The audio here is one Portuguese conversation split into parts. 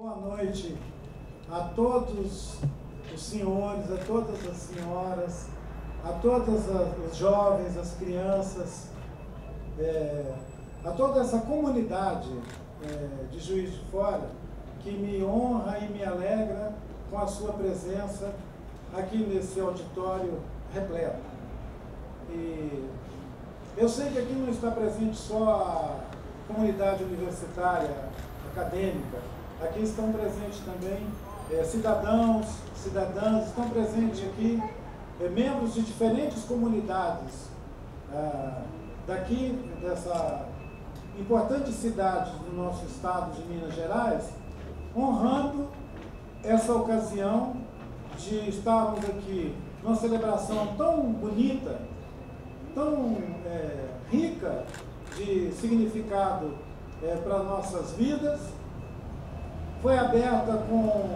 Boa noite a todos os senhores, a todas as senhoras, a todos os jovens, as crianças, a toda essa comunidade de Juiz de Fora, que me honra e me alegra com a sua presença aqui nesse auditório repleto. E eu sei que aqui não está presente só a comunidade universitária, acadêmica, aqui estão presentes também cidadãos, cidadãs, estão presentes aqui membros de diferentes comunidades daqui, dessa importante cidade do nosso estado de Minas Gerais, honrando essa ocasião de estarmos aqui numa celebração tão bonita, tão rica de significado para nossas vidas. Foi aberta com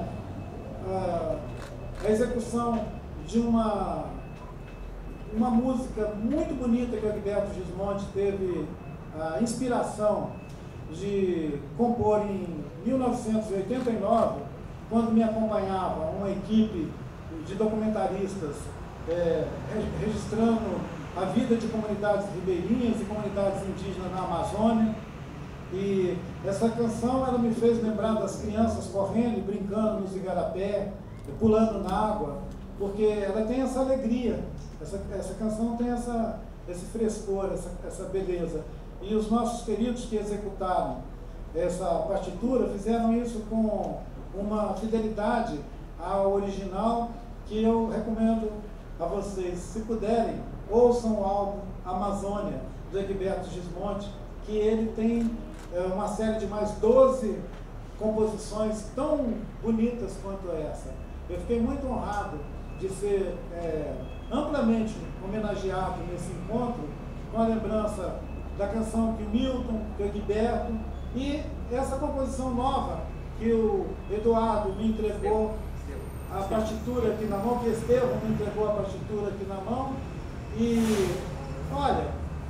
a execução de uma música muito bonita que o Egberto Gismonti teve a inspiração de compor em 1989, quando me acompanhava uma equipe de documentaristas registrando a vida de comunidades ribeirinhas e comunidades indígenas na Amazônia. E essa canção ela me fez lembrar das crianças correndo e brincando nos igarapé, pulando na água, porque ela tem essa alegria, essa canção tem esse frescor, essa beleza. E os nossos queridos que executaram essa partitura fizeram isso com uma fidelidade ao original que eu recomendo a vocês. Se puderem, ouçam o álbum Amazônia, do Egberto Gismonti, que ele tem uma série de mais 12 composições tão bonitas quanto essa. Eu fiquei muito honrado de ser amplamente homenageado nesse encontro, com a lembrança da canção que o Milton, que o Egberto, e essa composição nova que o Eduardo me entregou a partitura aqui na mão, que Estevão me entregou a partitura aqui na mão. E olha,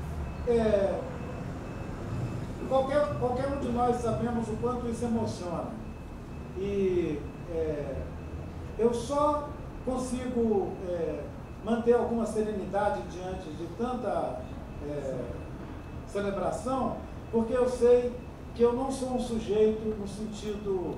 qualquer um de nós sabemos o quanto isso emociona. E eu só consigo manter alguma serenidade diante de tanta celebração, porque eu sei que eu não sou um sujeito no sentido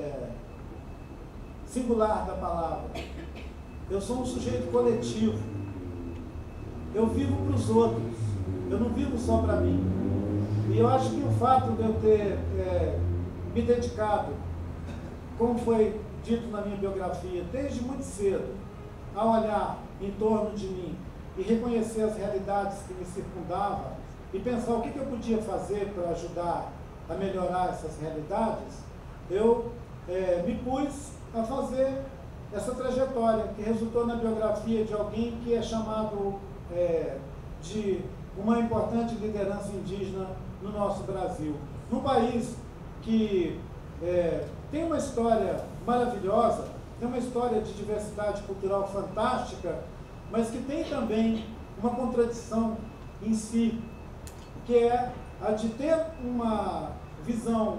singular da palavra. Eu sou um sujeito coletivo. Eu vivo para os outros. Eu não vivo só para mim. E eu acho que o fato de eu ter me dedicado, como foi dito na minha biografia, desde muito cedo, a olhar em torno de mim e reconhecer as realidades que me circundavam e pensar o que eu podia fazer para ajudar a melhorar essas realidades, eu me pus a fazer essa trajetória que resultou na biografia de alguém que é chamado de uma importante liderança indígena no nosso Brasil. Num país que tem uma história maravilhosa, tem uma história de diversidade cultural fantástica, mas que tem também uma contradição em si, que é a de ter uma visão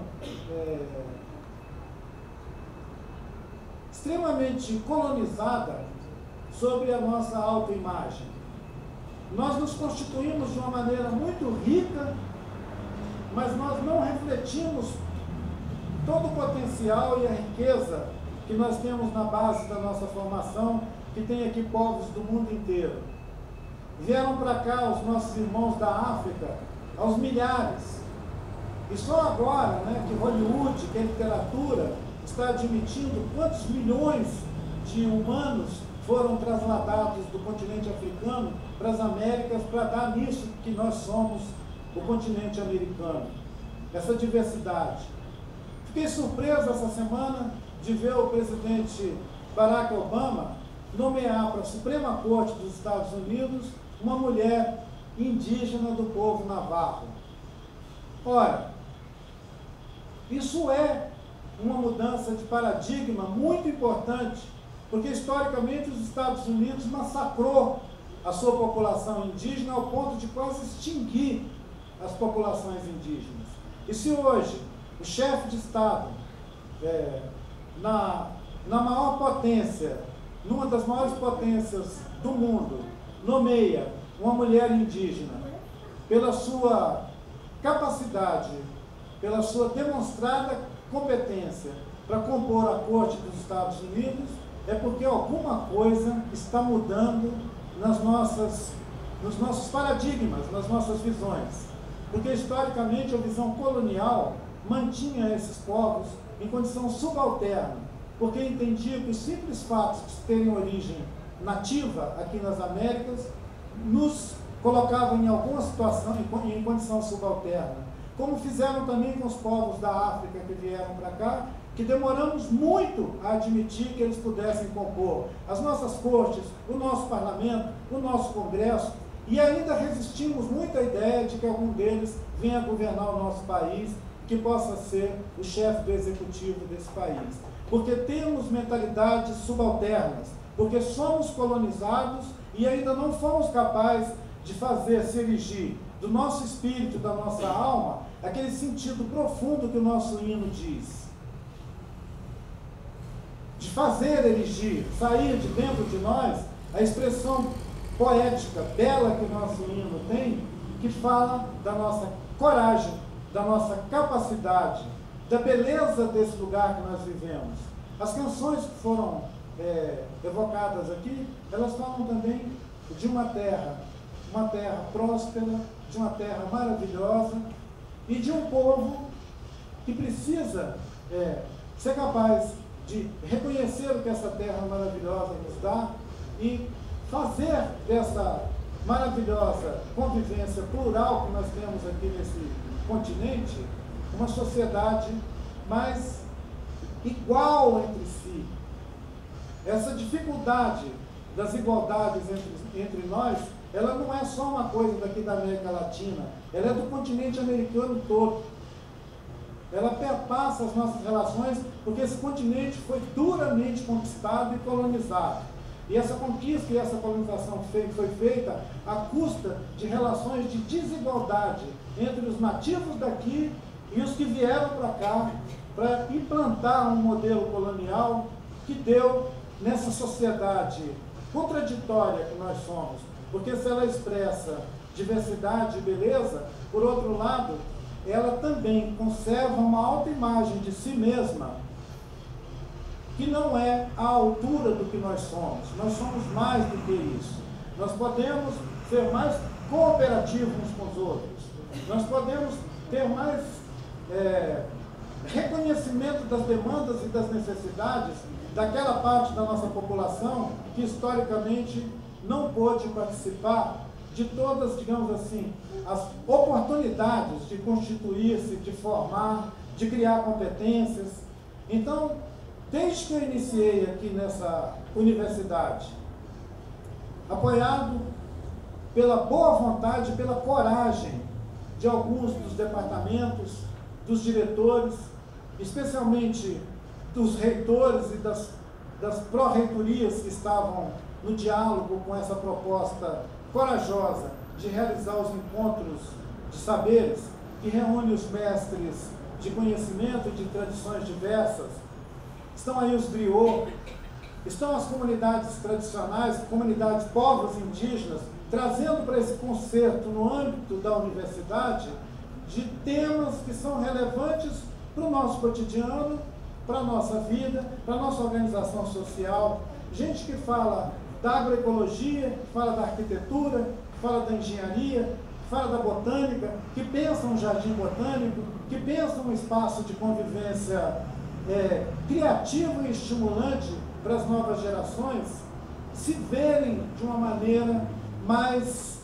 extremamente colonizada sobre a nossa autoimagem. Nós nos constituímos de uma maneira muito rica, mas nós não refletimos todo o potencial e a riqueza que nós temos na base da nossa formação, que tem aqui povos do mundo inteiro. Vieram para cá os nossos irmãos da África, aos milhares. E só agora, que Hollywood, que a literatura, está admitindo quantos milhões de humanos foram trasladados do continente africano para as Américas, para dar nisso que nós somos o continente americano, essa diversidade. Fiquei surpreso essa semana de ver o presidente Barack Obama nomear para a Suprema Corte dos Estados Unidos uma mulher indígena do povo navarro. Ora, isso é uma mudança de paradigma muito importante, porque historicamente os Estados Unidos massacrou a sua população indígena ao ponto de quase extinguir as populações indígenas. E se hoje o chefe de Estado na maior potência, numa das maiores potências do mundo, nomeia uma mulher indígena pela sua capacidade, pela sua demonstrada competência para compor a Corte dos Estados Unidos, é porque alguma coisa está mudando nos nossos paradigmas, nas nossas visões. Porque, historicamente, a visão colonial mantinha esses povos em condição subalterna, porque entendia que os simples fatos de terem origem nativa aqui nas Américas nos colocavam em alguma situação, em condição subalterna. Como fizeram também com os povos da África que vieram para cá, que demoramos muito a admitir que eles pudessem compor as nossas cortes, o nosso parlamento, o nosso congresso, e ainda resistimos muito à ideia de que algum deles venha governar o nosso país, que possa ser o chefe do executivo desse país. Porque temos mentalidades subalternas, porque somos colonizados e ainda não fomos capazes de fazer se erigir do nosso espírito, da nossa alma, aquele sentido profundo que o nosso hino diz. De fazer erigir, sair de dentro de nós, a expressão poética, bela que o nosso hino tem, que fala da nossa coragem, da nossa capacidade, da beleza desse lugar que nós vivemos. As canções que foram evocadas aqui, elas falam também de uma terra próspera, de uma terra maravilhosa e de um povo que precisa ser capaz de reconhecer o que essa terra maravilhosa nos dá e fazer dessa maravilhosa convivência plural que nós temos aqui nesse continente uma sociedade mais igual entre si. Essa dificuldade das igualdades entre nós, ela não é só uma coisa daqui da América Latina, ela é do continente americano todo. Ela perpassa as nossas relações, porque esse continente foi duramente conquistado e colonizado. E essa conquista e essa colonização foi feita à custa de relações de desigualdade entre os nativos daqui e os que vieram para cá para implantar um modelo colonial que deu nessa sociedade contraditória que nós somos. Porque se ela expressa diversidade e beleza, por outro lado, ela também conserva uma autoimagem de si mesma que não é à altura do que nós somos. Nós somos mais do que isso. Nós podemos ser mais cooperativos uns com os outros. Nós podemos ter mais reconhecimento das demandas e das necessidades daquela parte da nossa população que historicamente não pôde participar de todas, digamos assim, as oportunidades de constituir-se, de formar, de criar competências. Então, desde que eu iniciei aqui nessa universidade, apoiado pela boa vontade, pela coragem de alguns dos departamentos, dos diretores, especialmente dos reitores e das pró-reitorias que estavam no diálogo com essa proposta corajosa de realizar os encontros de saberes, que reúne os mestres de conhecimento de tradições diversas. Estão aí os griots, estão as comunidades tradicionais, comunidades povos indígenas, trazendo para esse concerto, no âmbito da universidade, de temas que são relevantes para o nosso cotidiano, para a nossa vida, para a nossa organização social. Gente que fala da agroecologia, que fala da arquitetura, que fala da engenharia, que fala da botânica, que pensa um jardim botânico, que pensa um espaço de convivência criativo e estimulante para as novas gerações se verem de uma maneira mais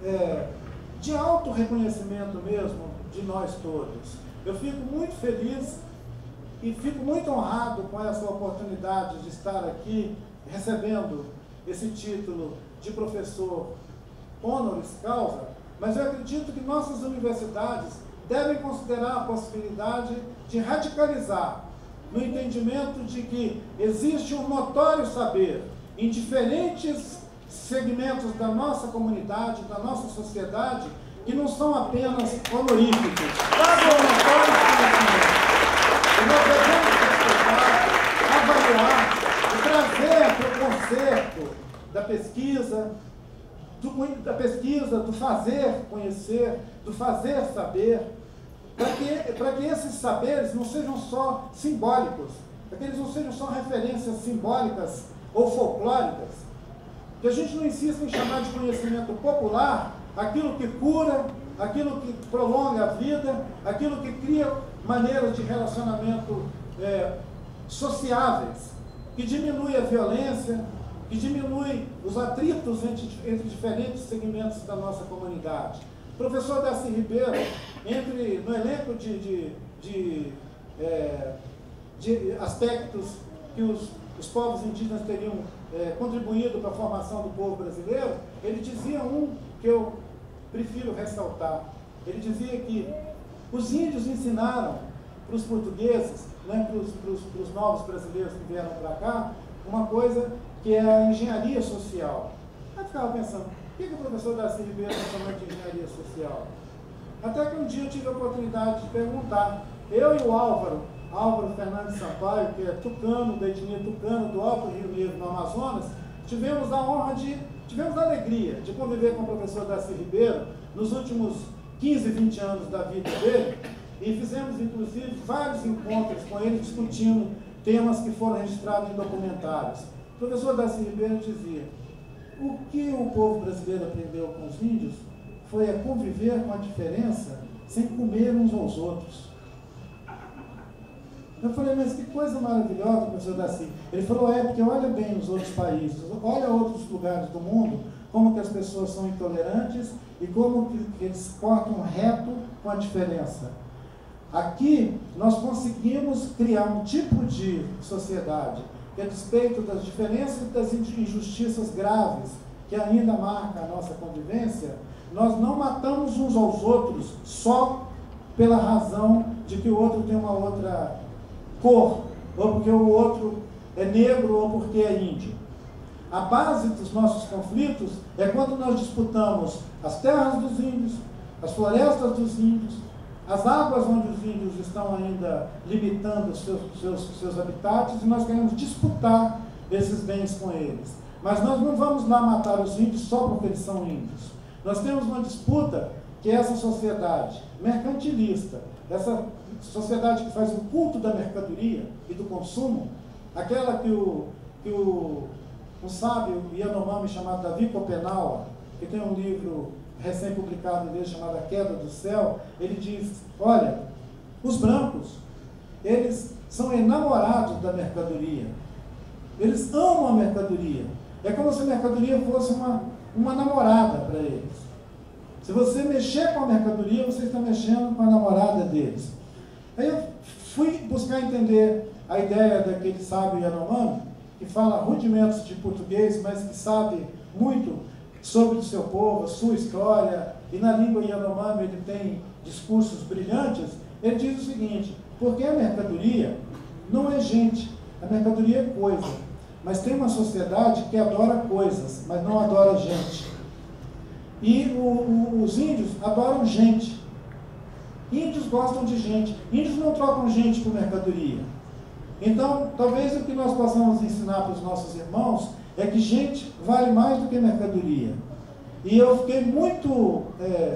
de auto-reconhecimento mesmo de nós todos. Eu fico muito feliz e fico muito honrado com essa oportunidade de estar aqui recebendo esse título de professor honoris causa, mas eu acredito que nossas universidades devem considerar a possibilidade de radicalizar no entendimento de que existe um notório saber em diferentes segmentos da nossa comunidade, da nossa sociedade, que não são apenas honoríficos, são notórios conhecimentos. E nós devemos precisa do fazer conhecer, do fazer saber, para que esses saberes não sejam só simbólicos, para que eles não sejam só referências simbólicas ou folclóricas, que a gente não insista em chamar de conhecimento popular aquilo que cura, aquilo que prolonga a vida, aquilo que cria maneiras de relacionamento sociáveis, que diminui a violência, que diminui os atritos entre diferentes segmentos da nossa comunidade. O professor Darcy Ribeiro, no elenco de aspectos que os povos indígenas teriam contribuído para a formação do povo brasileiro, ele dizia um que eu prefiro ressaltar. Ele dizia que os índios ensinaram para os portugueses, né, para os novos brasileiros que vieram para cá, uma coisa que é a engenharia social. Eu ficava pensando, por que o professor Darcy Ribeiro está chamando de engenharia social? Até que um dia eu tive a oportunidade de perguntar. Eu e o Álvaro Fernandes Sampaio, que é tucano, da etnia tucano, do Alto Rio Negro, no Amazonas, tivemos a alegria de conviver com o professor Darcy Ribeiro nos últimos 15, 20 anos da vida dele, e fizemos, inclusive, vários encontros com ele discutindo temas que foram registrados em documentários. O professor Darcy Ribeiro dizia: o que o povo brasileiro aprendeu com os índios foi a conviver com a diferença sem comer uns aos outros. Eu falei, mas que coisa maravilhosa, professor Darcy. Ele falou, porque olha bem os outros países, olha outros lugares do mundo, como que as pessoas são intolerantes e como que eles cortam reto com a diferença. Aqui, nós conseguimos criar um tipo de sociedade que, a despeito das diferenças e das injustiças graves que ainda marcam a nossa convivência, nós não matamos uns aos outros só pela razão de que o outro tem uma outra cor, ou porque o outro é negro, ou porque é índio. A base dos nossos conflitos é quando nós disputamos as terras dos índios, as florestas dos índios, as águas onde os índios estão ainda limitando os seus habitats, e nós queremos disputar esses bens com eles. Mas nós não vamos lá matar os índios só porque eles são índios. Nós temos uma disputa que é essa sociedade mercantilista, essa sociedade que faz o culto da mercadoria e do consumo, aquela que um sábio Yanomami chamado Davi Copenaua, que tem um livro recém-publicado dele chamado A Queda do Céu, ele diz, olha, os brancos, eles são enamorados da mercadoria, eles amam a mercadoria, é como se a mercadoria fosse uma namorada para eles. Se você mexer com a mercadoria, você está mexendo com a namorada deles. Aí eu fui buscar entender a ideia daquele sábio Yanomami, que fala rudimentos de português, mas que sabe muito sobre o seu povo, a sua história, e na língua Yanomami ele tem discursos brilhantes. Ele diz o seguinte, porque a mercadoria não é gente, a mercadoria é coisa, mas tem uma sociedade que adora coisas, mas não adora gente. E os índios adoram gente. Índios gostam de gente. Índios não trocam gente por mercadoria. Então, talvez o que nós possamos ensinar para os nossos irmãos é que gente vale mais do que mercadoria. E eu fiquei muito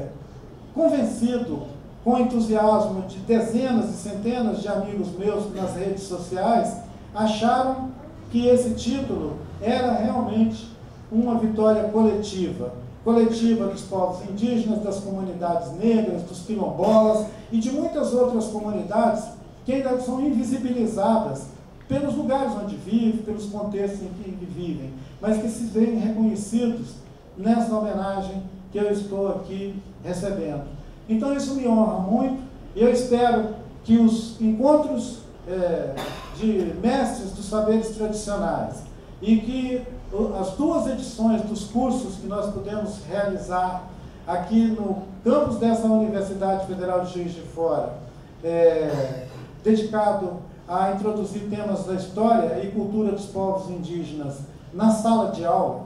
convencido, com entusiasmo de dezenas e centenas de amigos meus nas redes sociais, acharam que esse título era realmente uma vitória coletiva. Coletiva dos povos indígenas, das comunidades negras, dos quilombolas e de muitas outras comunidades que ainda são invisibilizadas pelos lugares onde vivem, pelos contextos em que vivem, mas que se veem reconhecidos nessa homenagem que eu estou aqui recebendo. Então isso me honra muito, e eu espero que os encontros de mestres dos saberes tradicionais e que as 2 edições dos cursos que nós pudemos realizar aqui no campus dessa Universidade Federal de Juiz de Fora, dedicado a introduzir temas da história e cultura dos povos indígenas na sala de aula,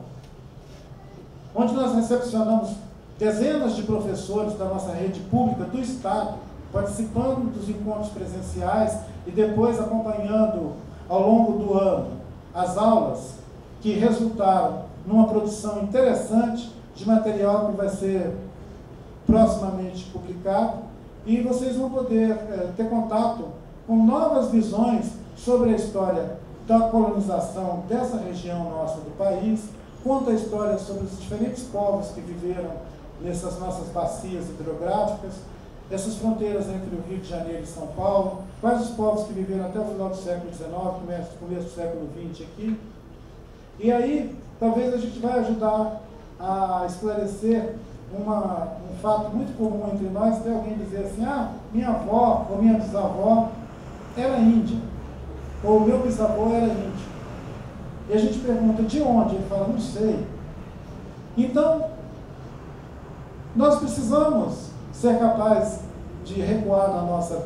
onde nós recepcionamos dezenas de professores da nossa rede pública do Estado, participando dos encontros presenciais e depois acompanhando ao longo do ano as aulas que resultaram numa produção interessante de material que vai ser proximamente publicado, e vocês vão poder ter contato com novas visões sobre a história da colonização dessa região nossa do país, conta a história sobre os diferentes povos que viveram nessas nossas bacias hidrográficas, essas fronteiras entre o Rio de Janeiro e São Paulo, quais os povos que viveram até o final do século XIX, começo do século XX aqui. E aí, talvez a gente vai ajudar a esclarecer um fato muito comum entre nós, que é alguém dizer assim, ah, minha avó ou minha bisavó era índia, ou meu bisavô era índio. E a gente pergunta, de onde? Ele fala, não sei. Então, nós precisamos ser capazes de recuar na nossa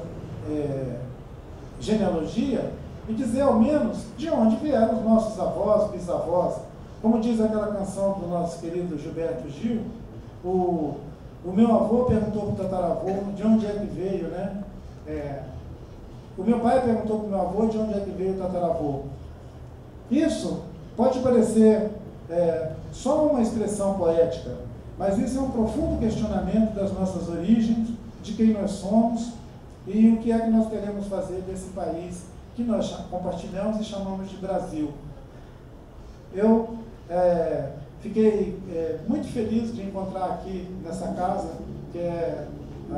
genealogia e dizer, ao menos, de onde vieram os nossos avós, bisavós. Como diz aquela canção do nosso querido Gilberto Gil, o meu avô perguntou para o tataravô de onde é que veio, né? O meu pai perguntou para o meu avô de onde é que veio o tataravô. Isso pode parecer só uma expressão poética, mas isso é um profundo questionamento das nossas origens, de quem nós somos e o que é que nós queremos fazer desse país que nós compartilhamos e chamamos de Brasil. Eu fiquei muito feliz de encontrar aqui nessa casa, que é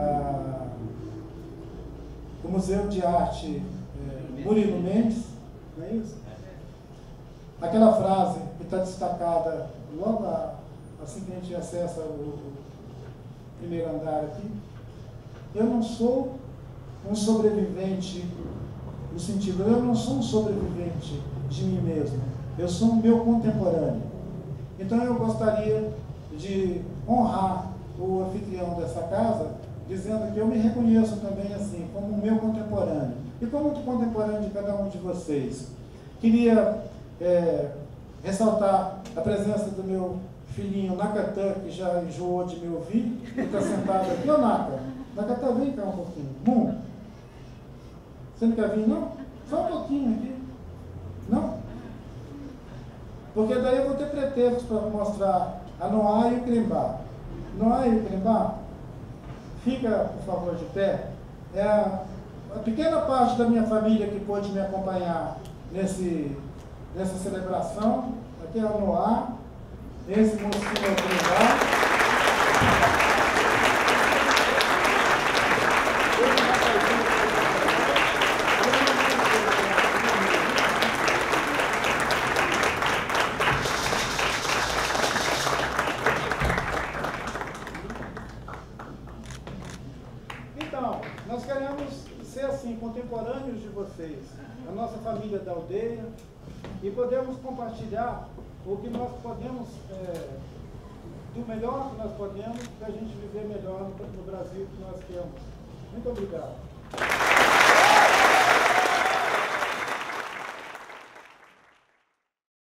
o Museu de Arte Murilo Mendes, não é isso? Aquela frase que está destacada logo assim que a gente acessa o primeiro andar aqui. Eu não sou um sobrevivente, no sentido, eu não sou um sobrevivente de mim mesmo, eu sou um meu contemporâneo. Então eu gostaria de honrar o anfitrião dessa casa, dizendo que eu me reconheço também assim, como o meu contemporâneo, e como o contemporâneo de cada um de vocês. Queria ressaltar a presença do meu filhinho Nakatan, que já enjoou de me ouvir, que está sentado aqui. Ô Naka, Nakatan, vem cá um pouquinho. Você não quer vir, não? Só um pouquinho aqui. Não? Porque daí eu vou ter pretextos para mostrar a Noá e o Crimbá. Noá e o Crimbá, fica, por favor, de pé. É a pequena parte da minha família que pôde me acompanhar nessa celebração. Aqui é o Noá, esse mocinho é o Crimbá. Então, nós queremos ser assim, contemporâneos de vocês, a nossa família da aldeia, e podemos compartilhar o que nós podemos, do melhor que nós podemos, para a gente viver melhor no Brasil que nós queremos. Muito obrigado.